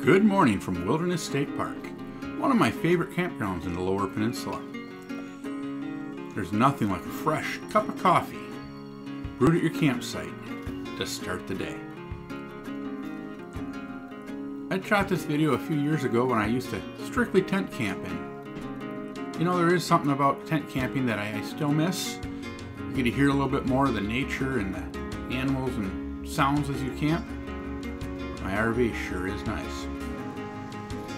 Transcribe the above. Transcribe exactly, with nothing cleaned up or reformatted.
Good morning from Wilderness State Park, one of my favorite campgrounds in the Lower Peninsula. There's nothing like a fresh cup of coffee brewed at your campsite to start the day. I shot this video a few years ago when I used to strictly tent camp, and you know, there is something about tent camping that I, I still miss. You get to hear a little bit more of the nature and the animals and sounds as you camp. My R V sure is nice.